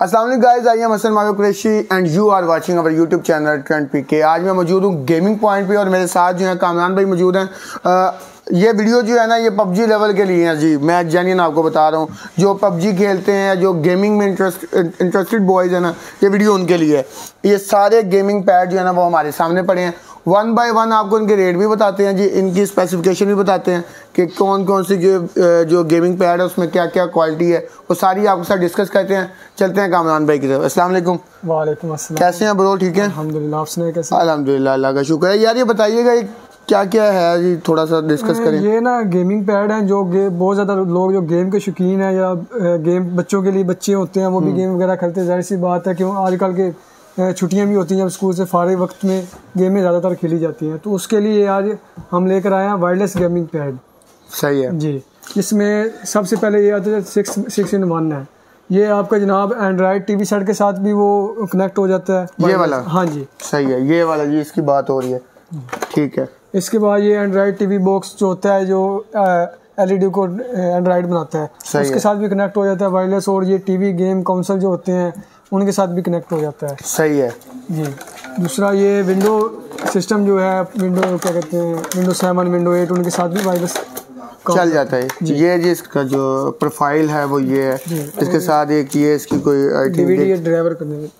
अस्सलाम वालेकुम guys, I am Hasan Maruk Qureshi and you are watching our YouTube channel trend PK. आज मैं मौजूद हूँ गेमिंग पॉइंट पे और मेरे साथ जो है कामरान भाई मौजूद हैं। ये वीडियो जो है ना, ये पबजी लेवल के लिए है जी। मैं जेन्युइन आपको बता रहा हूँ, जो पबजी खेलते हैं, जो गेमिंग में इंटरेस्टेड बॉयज़ है ना, ये वीडियो उनके लिए है। ये सारे गेमिंग पैड जो है ना वो हमारे सामने पड़े हैं। 1 बाय 1 आपको इनके रेट भी बताते हैं जी, इनकी स्पेसिफिकेशन भी बताते हैं कि कौन कौन सी जो गेमिंग पैड है उसमें क्या क्या क्वालिटी है, वो सारी आपके साथ डिस्कस करते हैं। चलते हैं कामरान भाई की तरफ। अस्सलाम वालेकुम। वालेकुम अस्सलाम। कैसे हैं ब्रो? ठीक है अल्हम्दुलिल्लाह, आप सुनाइए कैसे? अल्हम्दुलिल्लाह, अल्लाह का शुक्र है। यार ये बताइएगा क्या क्या है जी, थोड़ा सा डिस्कस करें। ये ना गेमिंग पैड हैं जो बहुत ज़्यादा लोग जो गेम के शौकीन हैं या गेम बच्चों के लिए बच्चे होते हैं वो भी गेम वगैरह खेलते हैं। जाहिर सी बात है कि आजकल के छुट्टियां भी होती हैं, जब स्कूल से फारिग वक्त में गेमें ज़्यादातर खेली जाती हैं, तो उसके लिए आज हम लेकर आए हैं वायरलेस गेमिंग पैड। सही है जी। इसमें सबसे पहले ये आता है 6-in-1 है। ये आपका जनाब एंड्रॉयड टीवी सेट के साथ भी वो कनेक्ट हो जाता है। ये वाला? हाँ जी, सही है, ये वाला जी, इसकी बात हो रही है। ठीक है। इसके बाद ये एंड्रॉयड टीवी बॉक्स जो होता है, जो एलईडी को एंड्रॉयड बनाता है, उसके साथ भी कनेक्ट हो जाता है वायरलेस। और ये टीवी गेम कंसोल जो होते हैं उनके साथ भी कनेक्ट हो जाता है। सही है जी। दूसरा ये विंडो सिस्टम जो है, विंडो क्या कहते हैं, विंडो 7 विंडो 8, उनके साथ भी वायरलेस चल जाता है। ये जी इसका जो प्रोफाइल है वो ये है। इसके साथ एक ये इसकी कोई डीवीडी ड्राइवर करने में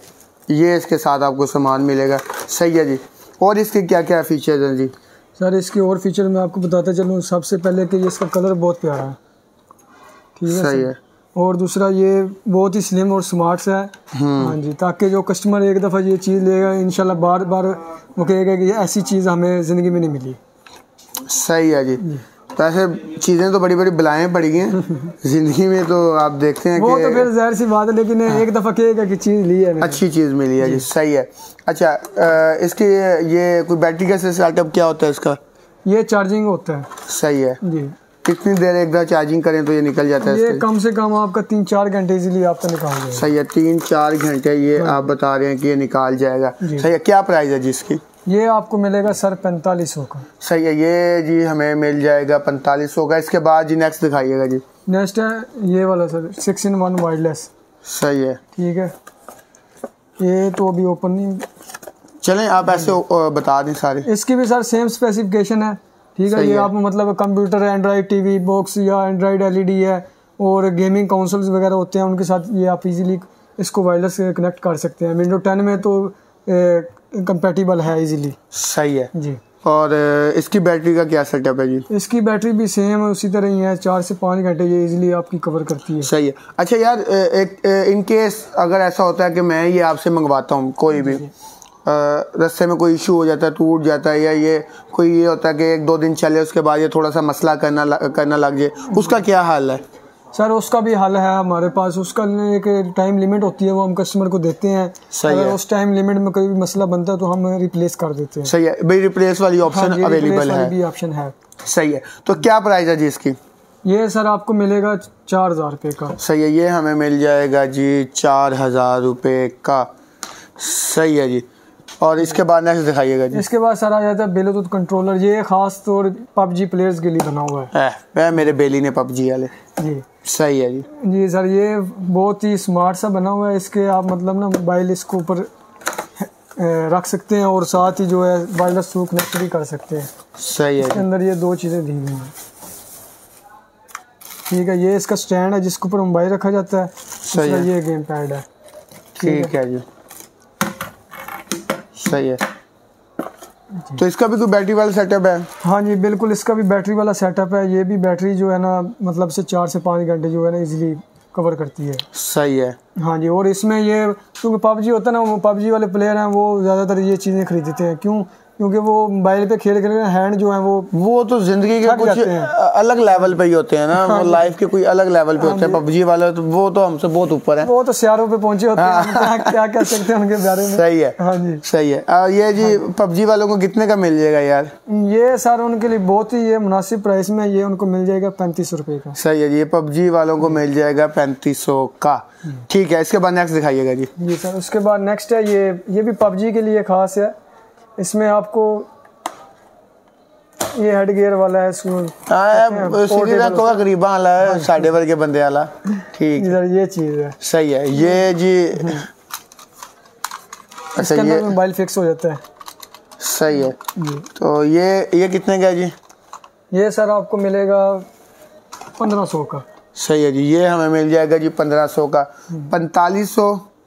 ये इसके साथ आपको सामान मिलेगा। सही है जी। और इसके क्या क्या फीचर्स हैं जी? सर इसके और फीचर मैं आपको बताता चलूँ। सबसे पहले कि इसका कलर बहुत प्यारा है। ठीक है, सही है। और दूसरा ये बहुत ही स्लिम और स्मार्ट है। हाँ जी, ताकि जो कस्टमर एक दफ़ा ये चीज़ लेगा इंशाल्लाह बार बार वो कहेगा कि ये ऐसी चीज़ हमें ज़िंदगी में नहीं मिली। सही है जी। तो ऐसे चीज़ें तो बड़ी बड़ी बलाएँ पड़ी हैं ज़िंदगी में, तो आप देखते हैं वो तो फिर जाहिर सी बात है, लेकिन एक दफ़ा कहेगा कि चीज़ ली है, अच्छी चीज़ मिली है जी। सही है। अच्छा, इसकी ये कोई बैटरी का सेटअप क्या होता है इसका? ये चार्जिंग होता है। सही है जी। कितनी देर एक बार चार्जिंग करें तो ये निकल जाता है? ये कम से कम आपका 3-4 घंटे इजीली आपका निकाल जाएगा। सही है, 3-4 घंटे ये आप बता रहे हैं कि ये निकाल जाएगा। सही है। क्या प्राइस है जी इसकी? ये आपको मिलेगा सर 4500 का। सही है, ये जी हमें मिल जाएगा 4500 का। इसके बाद जी नेक्स्ट दिखाइएगा जी। नेक्स्ट है ये वाला सर 6-in-1 वायरलेस। सही है। ठीक है, ये तो अभी ओपन नहीं। चलें आप ऐसे बता दें सारे। इसकी भी सर सेम स्पेसिफिकेशन है। ठीक है, ये आप मतलब कंप्यूटर, एंड्रॉयड टीवी बॉक्स या एंड्रॉयड एलईडी है और गेमिंग कंसोल्स वगैरह होते हैं, उनके साथ ये आप इजीली इसको वायरलेस कनेक्ट कर सकते हैं। विंडो 10 में तो कंपैटिबल है इजीली। सही है जी। और इसकी बैटरी का क्या सेटअप है जी? इसकी बैटरी भी सेम उसी तरह ही है, 4 से 5 घंटे ये इजीली आपकी कवर करती है। सही है। अच्छा यार, एक इन केस अगर ऐसा होता है कि मैं ये आपसे मंगवाता हूँ, कोई भी रास्ते में कोई इशू हो जाता है, टूट जाता है, या ये कोई ये होता है कि 1-2 दिन चले उसके बाद ये थोड़ा सा मसला करना लग जाए, उसका क्या हाल है? सर उसका भी हल है हमारे पास। उसका एक टाइम लिमिट होती है, वो हम कस्टमर को देते हैं। अगर उस टाइम लिमिट में कोई भी मसला बनता है तो हम रिप्लेस कर देते हैं। सही है भाई, रिप्लेस वाली ऑप्शन अवेलेबल है? भी ऑप्शन है। सही है। तो क्या प्राइस है जी इसकी? ये सर आपको मिलेगा 4000 रुपये का। सही है, ये हमें मिल जाएगा जी 4000 रुपये का। सही है जी। और इसके बाद नेक्स्ट दिखाइएगा जी। इसके बाद सर आ जाता है ब्लूटूथ कंट्रोलर। ये खास तौर पबजी प्लेयर्स के लिए बना हुआ है। मेरे बेली ने पबजी वाले। जी। सही है जी। जी सर, ये बहुत ही स्मार्ट सा बना हुआ है। इसके आप मतलब ना मोबाइल इसके ऊपर रख सकते हैं और साथ ही जो है वायरलेस थ्रू कनेक्ट भी कर सकते हैं। सही है। इसके अंदर ये 2 चीज़ें दी हुई हैं। ठीक है, ये इसका स्टैंड है जिसके ऊपर मोबाइल रखा जाता है। सही है। ये गेम पैड है। ठीक है जी। सही है। तो इसका भी कोई बैटरी वाला सेटअप है? हाँ जी बिल्कुल, इसका भी बैटरी वाला सेटअप है। ये भी बैटरी जो है ना मतलब से 4 से 5 घंटे जो है ना इजीली कवर करती है। सही है। हाँ जी। और इसमें ये क्योंकि पबजी होता है ना, वो पबजी वाले प्लेयर हैं वो ज़्यादातर ये चीज़ें खरीदते हैं। क्योंकि वो मोबाइल पे खेल हैंड जो है वो तो ज़िंदगी के कुछ अलग लेवल पे ही होते हैं ना। वो लाइफ के कोई अलग लेवल पे होते हैं। पबजी वाले तो वो तो हमसे बहुत ऊपर है, वो तो सियारों पे पहुंचे होते हैं। क्या कह सकते हैं उनके बारे में। सही है। हाँ जी। सही है। ये जी पबजी वालों को कितने का मिल जाएगा यार? ये सर उनके लिए बहुत ही ये मुनासिब प्राइस में ये उनको मिल जाएगा 3500 रुपये का। सही है जी। ये पबजी वालों को मिल जाएगा 3500 का। ठीक है, इसके बाद नेक्स्ट दिखाइएगा जी। जी सर, उसके बाद नेक्स्ट है ये भी पबजी के लिए खास है। इसमें आपको ये हेड गियर वाला है सीधी रखो गरीबा वाला है, साढ़े वर्गे बंदे वाला। ठीक इधर ये चीज है, सही है ये जी। अच्छा ये मोबाइल फिक्स हो जाता है, सही है। तो ये कितने का है जी? ये सर आपको मिलेगा 1500 का। सही है जी, ये हमें मिल जाएगा जी 1500 का। 4500,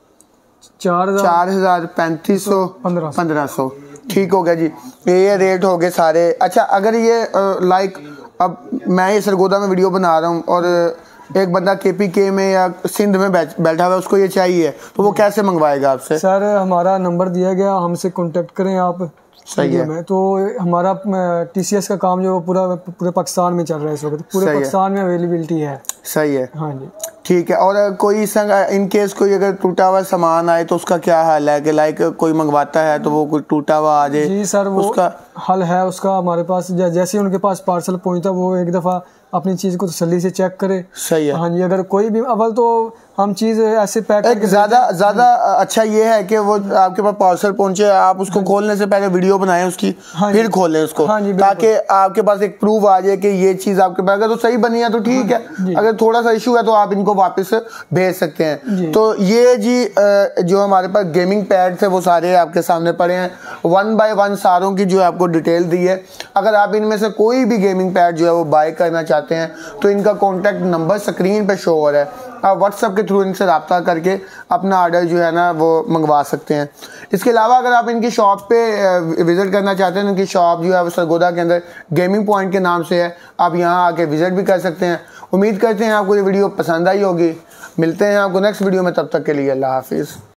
4000, 3500, 1500। ठीक हो गया जी, ये रेट हो गए सारे। अच्छा अगर ये लाइक अब मैं ये सरगोदा में वीडियो बना रहा हूँ और एक बंदा KPK में या सिंध में बैठा हुआ है, उसको ये चाहिए, तो वो कैसे मंगवाएगा आपसे? सर हमारा नंबर दिया गया, हमसे कांटेक्ट करें आप। सही है। तो हमारा TCS का काम जो पूरे पाकिस्तान में चल रहा है इस वक्त, पूरे पाकिस्तान में अवेलेबिलिटी है। सही है। हाँ जी ठीक है। और कोई इन केस कोई अगर टूटा हुआ सामान आए तो उसका क्या हाल है कि लाइक कोई मंगवाता है तो वो कोई टूटा हुआ आ जाए? जी सर, वो उसका हल है उसका हमारे पास। जैसे उनके पास पार्सल पहुंचता वो एक दफ़ा अपनी चीज़ को तसल्ली से चेक करे। सही है। हाँ जी, अगर कोई भी अव्वल तो हम चीज़ ऐसे पैक करके ज़्यादा अच्छा ये है कि वो आपके पास पार्सल पहुंचे, आप उसको खोलने से पहले वीडियो बनाएं उसकी, फिर खोलें उसको, ताकि आपके पास एक प्रूफ आ जाए कि ये चीज़ आपके पास अगर तो सही बनी है तो ठीक है, अगर थोड़ा सा इशू है तो आप इनको वापस भेज सकते हैं। तो ये जी जो हमारे पास गेमिंग पैड थे वो सारे आपके सामने पड़े हैं, 1 बाय 1 सारों की जो आपको डिटेल दी है। अगर आप इनमें से कोई भी गेमिंग पैड जो है वो बाय करना चाहते हैं तो इनका कॉन्टैक्ट नंबर स्क्रीन पे शो हो रहा है, आप व्हाट्सएप के थ्रू इनसे रब्ता करके अपना ऑर्डर जो है ना वो मंगवा सकते हैं। इसके अलावा अगर आप इनकी शॉप पे विज़िट करना चाहते हैं, इनकी शॉप जो है वो सरगोदा के अंदर गेमिंग पॉइंट के नाम से है, आप यहाँ आके विज़िट भी कर सकते हैं। उम्मीद करते हैं आपको ये वीडियो पसंद आई होगी। मिलते हैं आपको नेक्स्ट वीडियो में, तब तक के लिए अल्लाह हाफिज़।